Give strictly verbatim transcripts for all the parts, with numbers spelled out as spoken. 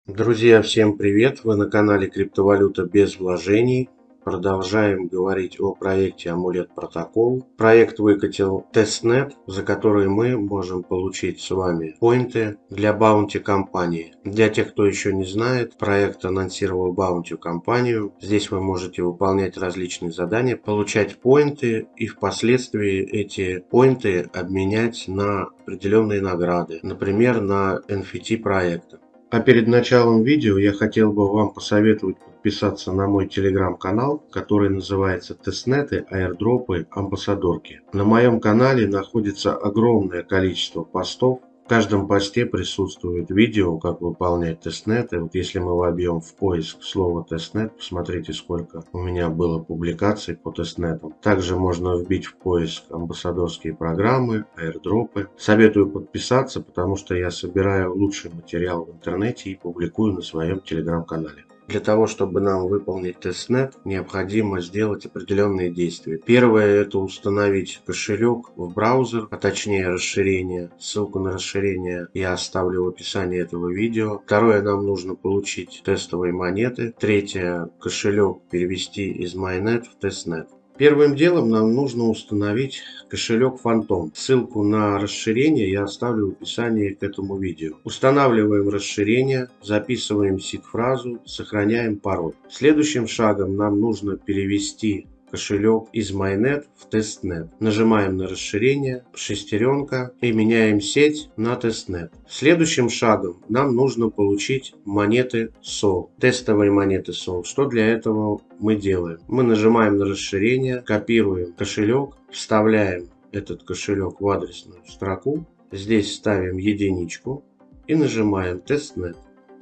Друзья, всем привет! Вы на канале Криптовалюта без вложений. Продолжаем говорить о проекте Амулет Протокол. Проект выкатил тестнет, за который мы можем получить с вами поинты для баунти компании. Для тех, кто еще не знает, проект анонсировал баунти компанию. Здесь вы можете выполнять различные задания, получать поинты и впоследствии эти поинты обменять на определенные награды, например, на эн эф ти проекта. А перед началом видео я хотел бы вам посоветовать подписаться на мой телеграм-канал, который называется Тестнеты, Аирдропы, Амбассадорки. На моем канале находится огромное количество постов. В каждом посте присутствует видео, как выполнять тестнеты. Вот если мы вобьем в поиск слово тестнет, посмотрите, сколько у меня было публикаций по тестнетам. Также можно вбить в поиск амбассадорские программы, аирдропы. Советую подписаться, потому что я собираю лучший материал в интернете и публикую на своем телеграм-канале. Для того, чтобы нам выполнить тестнет, необходимо сделать определенные действия. Первое – это установить кошелек в браузер, а точнее расширение. Ссылку на расширение я оставлю в описании этого видео. Второе – нам нужно получить тестовые монеты. Третье – кошелек перевести из майнет в тестнет. Первым делом нам нужно установить кошелек Phantom. Ссылку на расширение я оставлю в описании к этому видео. Устанавливаем расширение, записываем сид-фразу, сохраняем пароль. Следующим шагом нам нужно перевести кошелек из майнет в тестнет. Нажимаем на расширение, шестеренка и меняем сеть на тестнет. Следующим шагом нам нужно получить монеты сол, тестовые монеты сол. Что для этого мы делаем? Мы нажимаем на расширение, копируем кошелек, вставляем этот кошелек в адресную строку, здесь ставим единичку и нажимаем тестнет.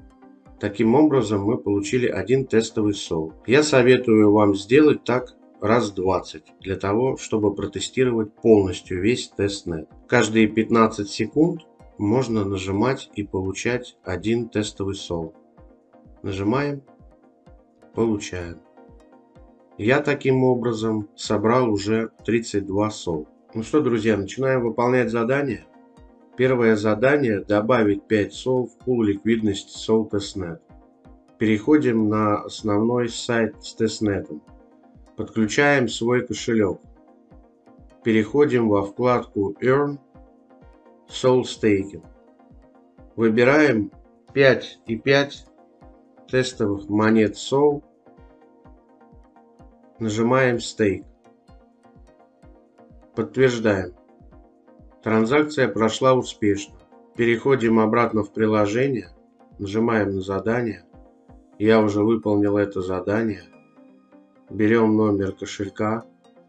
Таким образом мы получили один тестовый сол. Я советую вам сделать так раз двадцать, для того, чтобы протестировать полностью весь тестнет. Каждые пятнадцать секунд можно нажимать и получать один тестовый сол. Нажимаем, получаем. Я таким образом собрал уже тридцать два сол. Ну что, друзья, начинаем выполнять задание. Первое задание – добавить пять сол в пул ликвидности сол тестнет. Переходим на основной сайт с тестнетом. Подключаем свой кошелек. Переходим во вкладку Earn сол Staking. Выбираем пять и пять тестовых монет сол. Нажимаем Stake. Подтверждаем. Транзакция прошла успешно. Переходим обратно в приложение. Нажимаем на задание. Я уже выполнил это задание. Берем номер кошелька,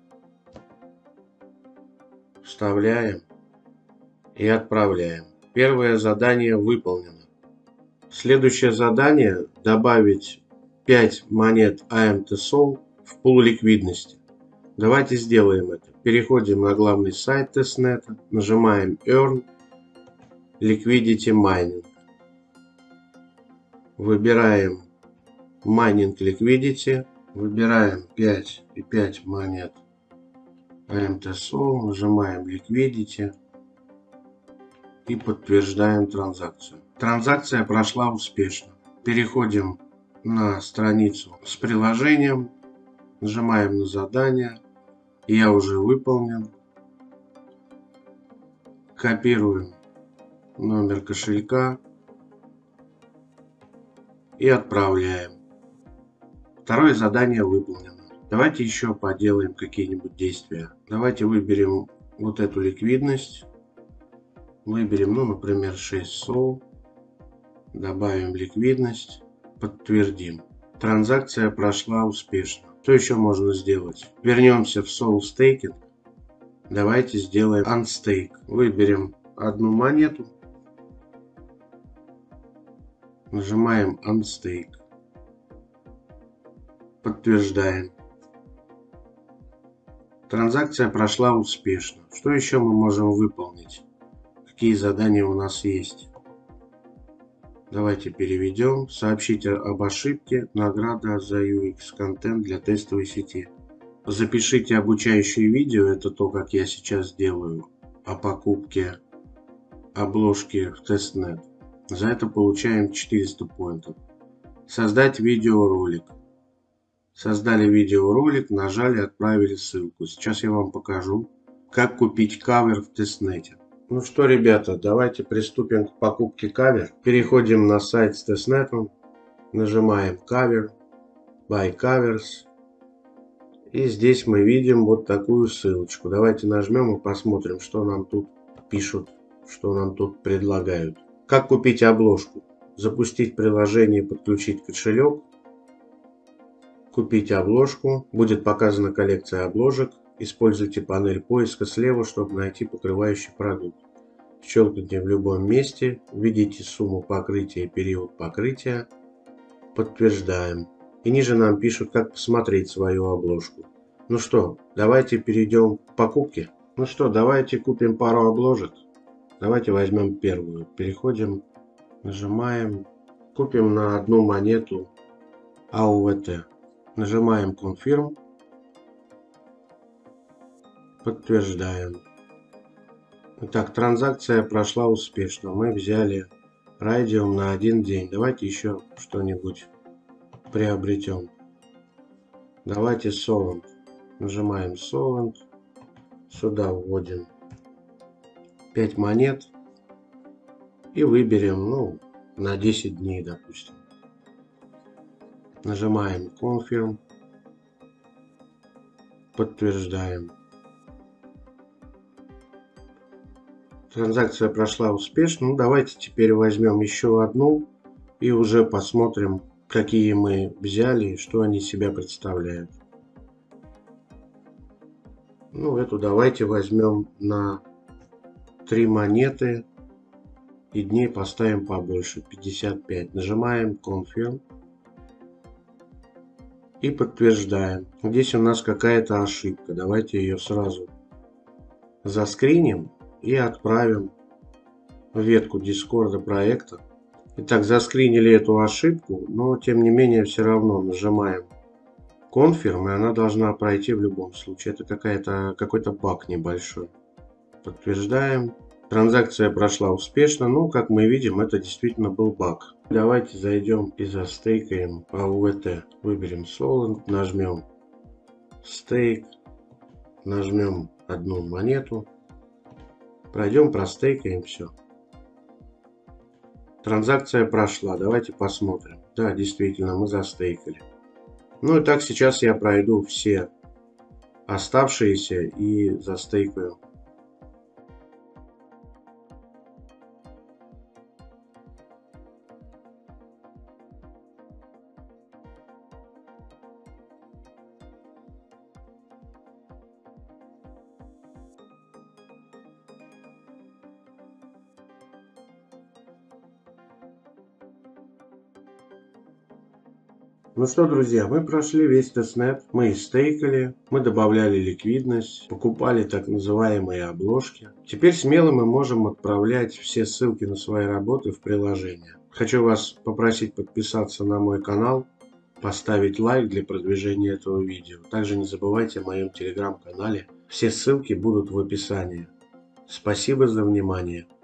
вставляем и отправляем. Первое задание выполнено. Следующее задание – добавить пять монет эй эм ти сол в пул ликвидности. Давайте сделаем это. Переходим на главный сайт тестнета, нажимаем Earn Liquidity Mining. Выбираем Mining Liquidity. Выбираем пять и пять монет эй эм ти сол, нажимаем Liquidity и подтверждаем транзакцию. Транзакция прошла успешно. Переходим на страницу с приложением, нажимаем на задание. Я уже выполнил. Копируем номер кошелька и отправляем. Второе задание выполнено. Давайте еще поделаем какие-нибудь действия. Давайте выберем вот эту ликвидность. Выберем, ну, например, шесть сол. Добавим ликвидность. Подтвердим. Транзакция прошла успешно. Что еще можно сделать? Вернемся в сол Staking. Давайте сделаем Unstake. Выберем одну монету. Нажимаем Unstake. Подтверждаем. Транзакция прошла успешно. Что еще мы можем выполнить? Какие задания у нас есть? Давайте переведем. Сообщите об ошибке. Награда за ю экс-контент для тестовой сети. Запишите обучающее видео. Это то, как я сейчас делаю о покупке обложки в тестнет. За это получаем четыреста поинтов. Создать видеоролик. Создали видеоролик, нажали, отправили ссылку. Сейчас я вам покажу, как купить кавер в тестнете. Ну что, ребята, давайте приступим к покупке кавер. Переходим на сайт с тестнетом, нажимаем кавер, Buy Covers. И здесь мы видим вот такую ссылочку. Давайте нажмем и посмотрим, что нам тут пишут, что нам тут предлагают. Как купить обложку? Запустить приложение, подключить кошелек. Купить обложку. Будет показана коллекция обложек. Используйте панель поиска слева, чтобы найти покрывающий продукт. Щелкните в любом месте. Введите сумму покрытия и период покрытия. Подтверждаем. И ниже нам пишут, как посмотреть свою обложку. Ну что, давайте перейдем к покупке. Ну что, давайте купим пару обложек. Давайте возьмем первую. Переходим, нажимаем. Купим на одну монету а у вэ тэ. Нажимаем Confirm. Подтверждаем. Итак, транзакция прошла успешно. Мы взяли Radium на один день. Давайте еще что-нибудь приобретем. Давайте Solent. Нажимаем Solent. Сюда вводим пять монет. И выберем, ну, на десять дней, допустим. Нажимаем Confirm. Подтверждаем. Транзакция прошла успешно. Ну, давайте теперь возьмем еще одну и уже посмотрим, какие мы взяли и что они себя представляют. Ну, эту давайте возьмем на три монеты и дней поставим побольше, пятьдесят пять. Нажимаем Confirm и подтверждаем. Здесь у нас какая-то ошибка. Давайте ее сразу заскриним и отправим в ветку Дискорда проекта. Итак, заскринили эту ошибку, но тем не менее все равно нажимаем Confirm, и она должна пройти в любом случае. Это какая-то какой-то баг небольшой. Подтверждаем. Транзакция прошла успешно, но как мы видим, это действительно был баг. Давайте зайдем и застейкаем а у вэ тэ. Выберем Solent, нажмем Stake, нажмем одну монету. Пройдем, простейкаем все. Транзакция прошла. Давайте посмотрим. Да, действительно, мы застейкали. Ну и так сейчас я пройду все оставшиеся и застейкаю. Ну что, друзья, мы прошли весь тестнет, мы стейкали, мы добавляли ликвидность, покупали так называемые обложки. Теперь смело мы можем отправлять все ссылки на свои работы в приложение. Хочу вас попросить подписаться на мой канал, поставить лайк для продвижения этого видео. Также не забывайте о моем телеграм-канале, все ссылки будут в описании. Спасибо за внимание.